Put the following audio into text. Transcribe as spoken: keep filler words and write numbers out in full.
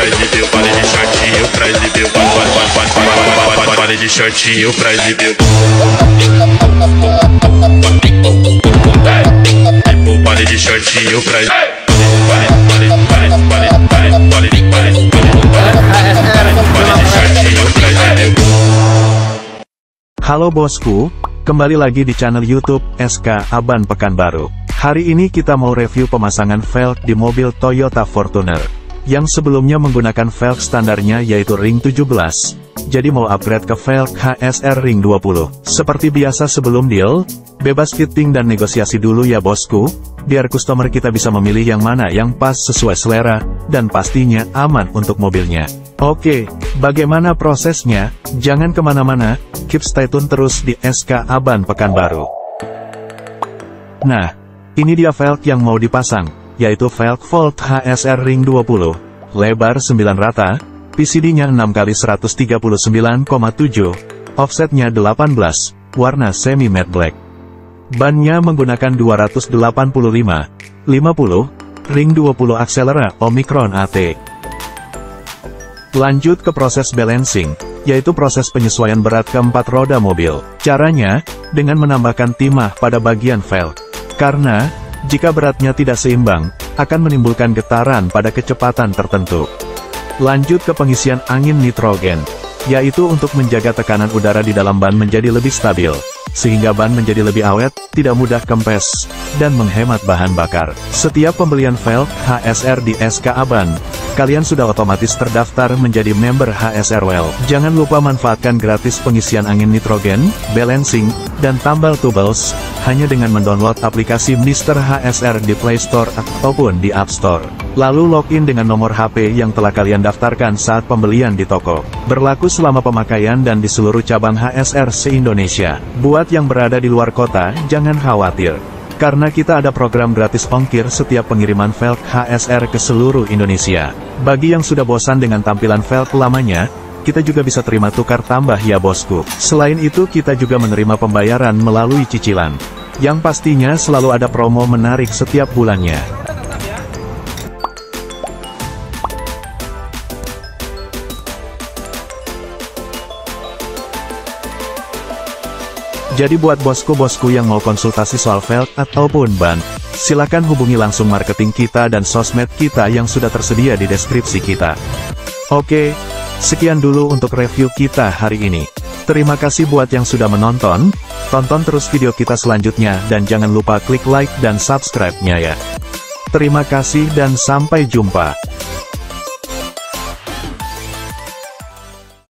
pra exibir o baile de shortinho, pra exibir o baile de shortinho, pra exibir o baile de shortinho, pra Halo bosku, kembali lagi di channel YouTube S K Aban Pekanbaru. Hari ini kita mau review pemasangan velg di mobil Toyota Fortuner, yang sebelumnya menggunakan velg standarnya yaitu ring tujuh belas, jadi mau upgrade ke velg H S R ring dua puluh. Seperti biasa sebelum deal, bebas fitting dan negosiasi dulu ya bosku, biar customer kita bisa memilih yang mana yang pas sesuai selera, dan pastinya aman untuk mobilnya. Oke, bagaimana prosesnya? Jangan kemana-mana, keep stay tune terus di S K Aban Pekanbaru. Nah, ini dia velg yang mau dipasang, yaitu velg Volt H S R ring dua puluh, lebar sembilan rata, P C D-nya enam kali seratus tiga puluh sembilan koma tujuh, offsetnya delapan belas, warna semi matte black. Bannya menggunakan dua ratus delapan puluh lima, lima puluh, ring dua puluh Accelera Omicron A T. Lanjut ke proses balancing, yaitu proses penyesuaian berat keempat roda mobil. Caranya, dengan menambahkan timah pada bagian velg. Karena, jika beratnya tidak seimbang, akan menimbulkan getaran pada kecepatan tertentu. Lanjut ke pengisian angin nitrogen, yaitu untuk menjaga tekanan udara di dalam ban menjadi lebih stabil, sehingga ban menjadi lebih awet, tidak mudah kempes, dan menghemat bahan bakar. Setiap pembelian velg H S R di S K Aban, kalian sudah otomatis terdaftar menjadi member H S R Well. Jangan lupa manfaatkan gratis pengisian angin nitrogen, balancing, dan tambal tools, hanya dengan mendownload aplikasi Mister H S R di Play Store ataupun di App Store. Lalu login dengan nomor H P yang telah kalian daftarkan saat pembelian di toko. Berlaku selama pemakaian dan di seluruh cabang H S R se-Indonesia. Buat yang berada di luar kota, jangan khawatir, karena kita ada program gratis ongkir setiap pengiriman velg H S R ke seluruh Indonesia. Bagi yang sudah bosan dengan tampilan velg lamanya, kita juga bisa terima tukar tambah ya bosku. Selain itu kita juga menerima pembayaran melalui cicilan, yang pastinya selalu ada promo menarik setiap bulannya. Jadi buat bosku-bosku yang mau konsultasi soal velg ataupun ban, silakan hubungi langsung marketing kita dan sosmed kita yang sudah tersedia di deskripsi kita. Oke, sekian dulu untuk review kita hari ini. Terima kasih buat yang sudah menonton, tonton terus video kita selanjutnya dan jangan lupa klik like dan subscribe-nya ya. Terima kasih dan sampai jumpa.